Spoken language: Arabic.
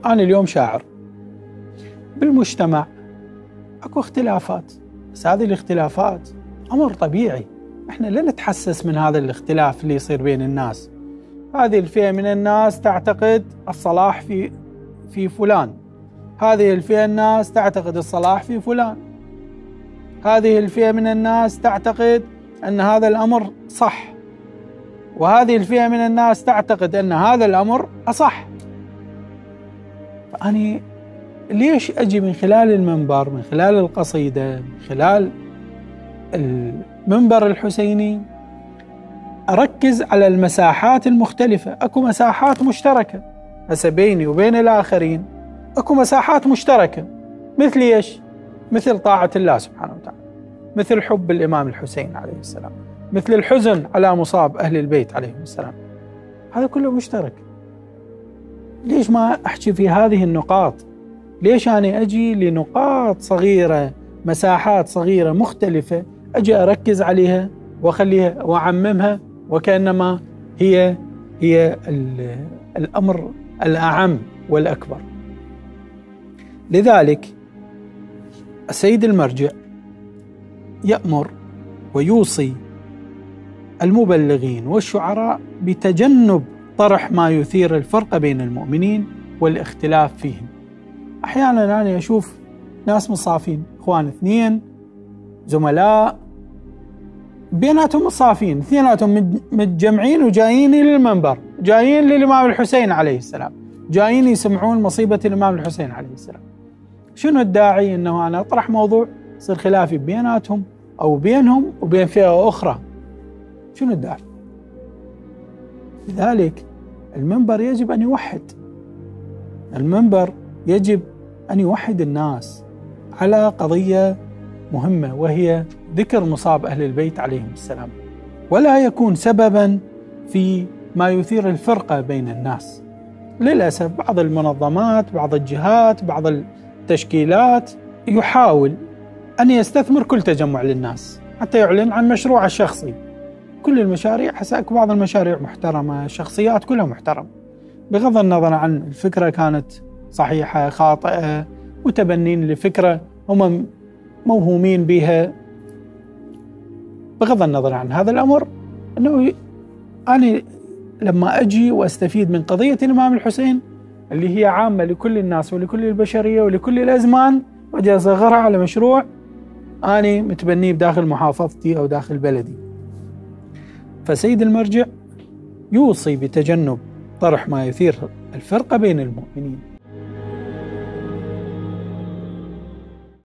أنا اليوم شاعر بالمجتمع أكو اختلافات، بس هذه الاختلافات أمر طبيعي، إحنا لا نتحسس من هذا الاختلاف اللي يصير بين الناس. هذه الفئة من الناس تعتقد الصلاح في فلان، هذه الفئة الناس تعتقد الصلاح في فلان، هذه الفئة من الناس تعتقد أن هذا الأمر صح، وهذه الفئة من الناس تعتقد أن هذا الأمر أصح. فأنا ليش أجي من خلال المنبر، من خلال القصيدة، من خلال المنبر الحسيني أركز على المساحات المختلفة؟ أكو مساحات مشتركة هسه بيني وبين الآخرين، أكو مساحات مشتركة مثل إيش؟ مثل طاعة الله سبحانه وتعالى، مثل حب الإمام الحسين عليه السلام، مثل الحزن على مصاب أهل البيت عليهم السلام، هذا كله مشترك. ليش ما أحكي في هذه النقاط؟ ليش أنا أجي لنقاط صغيرة، مساحات صغيرة مختلفة، أجي أركز عليها وأخليها وأعممها وكأنما هي الأمر الأعم والأكبر؟ لذلك السيد المرجع يأمر ويوصي المبلغين والشعراء بتجنب طرح ما يثير الفرقة بين المؤمنين والاختلاف فيهم. أحيانا أنا أشوف ناس مصافين، إخوان اثنين زملاء بيناتهم مصافين، اثنيناتهم متجمعين وجايين للمنبر، جايين للإمام الحسين عليه السلام، جايين يسمعون مصيبة الإمام الحسين عليه السلام. شنو الداعي أنه أنا أطرح موضوع يصير خلافي بيناتهم أو بينهم وبين فئة أخرى؟ شنو الداعي؟ لذلك المنبر يجب أن يوحد، المنبر يجب أن يوحد الناس على قضية مهمة، وهي ذكر مصاب أهل البيت عليهم السلام، ولا يكون سببا في ما يثير الفرقة بين الناس. للأسف بعض المنظمات، بعض الجهات، بعض التشكيلات يحاول أن يستثمر كل تجمع للناس حتى يعلن عن مشروعه الشخصي. كل المشاريع حساك، بعض المشاريع محترمة، الشخصيات كلها محترمة، بغض النظر عن الفكرة كانت صحيحة خاطئة، متبنين لفكرة هم موهومين بها. بغض النظر عن هذا الأمر، أنه أنا لما أجي وأستفيد من قضية الإمام الحسين اللي هي عامة لكل الناس ولكل البشرية ولكل الأزمان، وأجي أصغرها على مشروع أنا متبنيه بداخل محافظتي أو داخل بلدي. فسيد المرجع يوصي بتجنب طرح ما يثير الفرقة بين المؤمنين